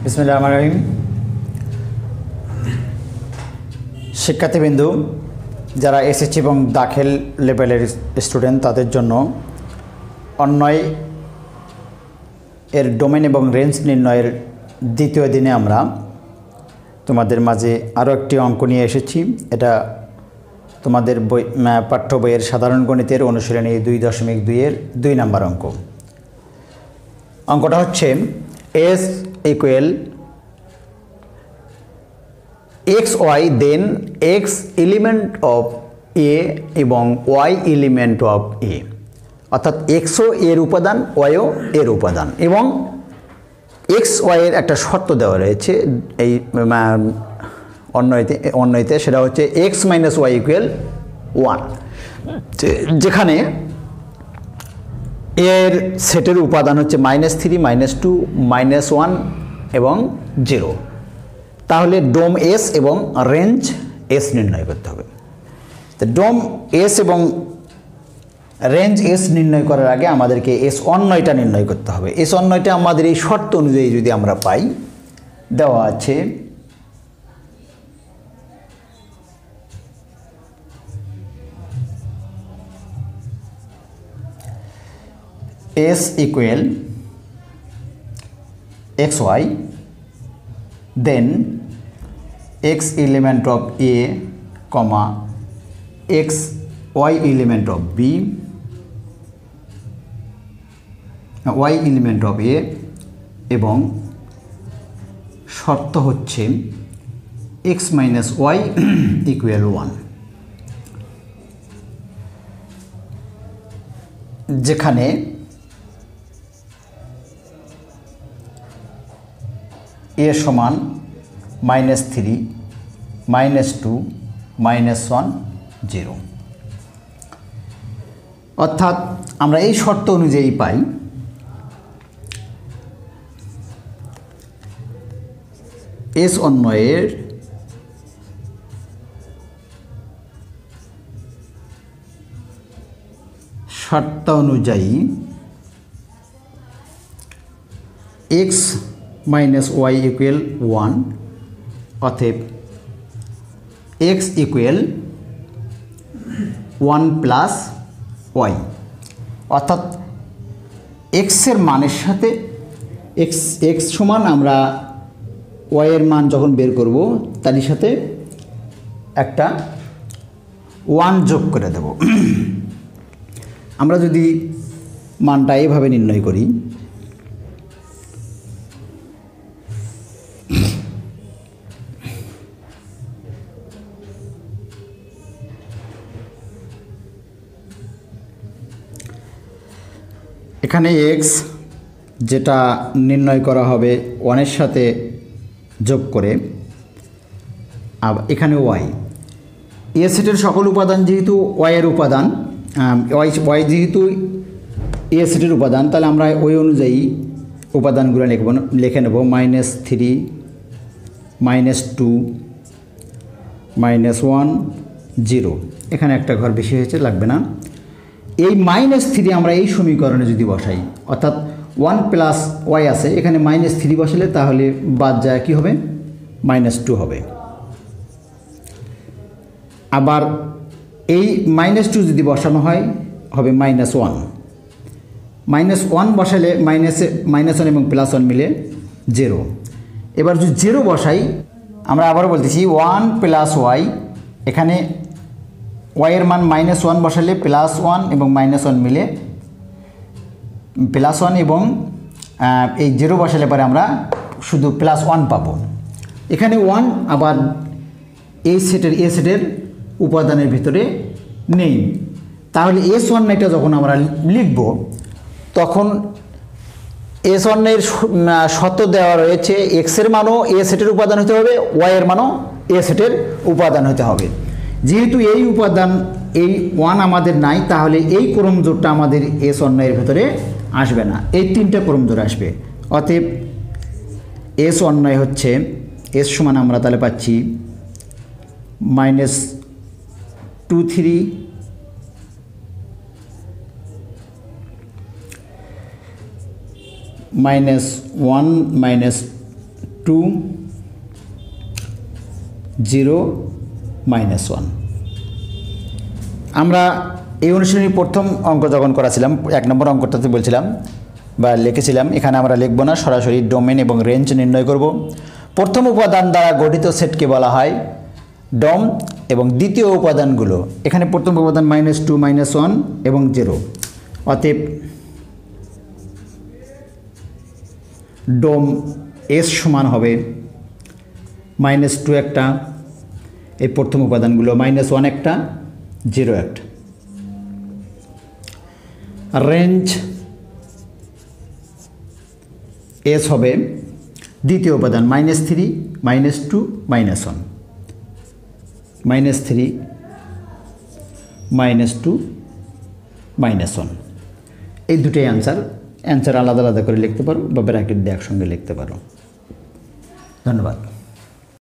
বিসমিল্লাহির রহমানির রহিম। শিক্ষার্থীবৃন্দু, যারা এসএসসি এবং দাখিল লেভেলের স্টুডেন্ট, তাদের জন্য অন্বয় এর ডোমেন এবং রেঞ্জ নির্ণয়ের দ্বিতীয় দিনে আমরা তোমাদের মাঝে আরও একটি অঙ্ক নিয়ে এসেছি। এটা তোমাদের পাঠ্য বইয়ের সাধারণ গণিতের অনুশীলনী 2.2-এর 2 নম্বর অঙ্ক। অঙ্কটা হচ্ছে S equal xy then x element of a এবং y এলিমেন্ট অফ a, অর্থাৎ xও এর উপাদান, yও এর উপাদান, এবং x y এর একটা শর্ত দেওয়া রয়েছে এই অন্বয়তে, সেটা হচ্ছে x মাইনাস y ইকুয়াল 1, যেখানে এর সেটের উপাদান হচ্ছে -3, -2, -1 এবং 0। তাহলে ডোম S এবং রেঞ্জ S নির্ণয় করতে হবে। তো ডোম S এবং রেঞ্জ S নির্ণয় করার আগে আমাদেরকে S অন্বয়টা নির্ণয় করতে হবে। S অন্বয়টা আমাদের এই শর্ত অনুযায়ী যদি আমরা পাই, দেওয়া আছে S equal xy then x element of a, x y element of b, y element of a, এবং শর্ত হচ্ছে x minus y equal 1, যেখানে a সমান -3, -2, -1, 0। অর্থাৎ আমরা এই শর্ত অনুযায়ী পাই S অন্বয়ের শর্ত অনুযায়ী x মাইনাস y ইকুয়াল 1, অতএব x ইকুয়াল 1 প্লাস y, অর্থাৎ x এর মানের সাথে x সমান আমরা y এর মান যখন বের করব তার সাথে একটা 1 যোগ করে দেব। আমরা যদি মানটা এইভাবে নির্ণয় করি, এখানে x যেটা নির্ণয় করা হবে 1 এর সাথে যোগ করে, আর এখানে y, এ সেটের সকল উপাদান যেহেতু y এর উপাদান, y যেহেতু এ সেটের উপাদান, তাহলে আমরা ওই অনুযায়ী উপাদানগুলো লিখে নেব। -3, -2, -1, 0। এখানে একটা ঘর বেশি হয়েছে, লাগবে না। এই -3 আমরা এই সমীকরণে যদি বসাই, অর্থাৎ 1 প্লাস y আছে, এখানে -3 বসালে তাহলে বাদ যায় কি হবে, -2 হবে। আবার এই -2 যদি বসানো হয় হবে -1, -1 বসালে -1 এবং +1 মিলে 0। এবার যদি 0 বসাই, আমরা আবারও বলতেছি 1 প্লাস y, এখানে y এর মান -1 বসালে +1 এবং -1 মিলে +1, এবং এই 0 বসালে পরে আমরা শুধু +1 পাবো। এখানে 1 আবার এ সেটের উপাদানের ভিতরে নেই। তাহলে S অন্বয়টা যখন আমরা লিখব, তখন S অন্বয়ের শর্ত দেওয়া রয়েছে x এর মানও এ সেটের উপাদান হতে হবে, y এর মানও এ সেটের উপাদান হতে হবে। যেহেতু এই উপাদান এই 1 আমাদের নাই, তাহলে এই ক্রমজোড়টা আমাদের S অন্বয়ের ভেতরে আসবে না, এই 3টে ক্রমজোড় আসবে। অতএব S অন্বয় হচ্ছে S সমান আমরা তাহলে পাচ্ছি -23, -1, 2 0 -1। আমরা এই অনুশীলনী প্রথম অঙ্ক যখন করেছিলাম 1 নম্বর অঙ্কটাতে বলছিলাম বা লিখেছিলাম, এখানে আমরা লিখব না, সরাসরি ডোমেন এবং রেঞ্জ নির্ণয় করব। প্রথম উপাদান দ্বারা গঠিত সেটকে বলা হয় ডম এবং দ্বিতীয় উপাদানগুলো, এখানে প্রথম উপাদান -2 -1 এবং 0, অতএব ডোম এস সমান হবে -2 একটা, এই প্রথম উপাদানগুলো -1 একটা, 0 একটা। রেঞ্জ এস হবে দ্বিতীয় উপাদান -3 -2 -1, -3 -2 -1, এই দুটোই অ্যান্সার আলাদা আলাদা করে লিখতে পারো বা ব্র্যাকেট দিয়ে একসঙ্গে লিখতে পারো। ধন্যবাদ।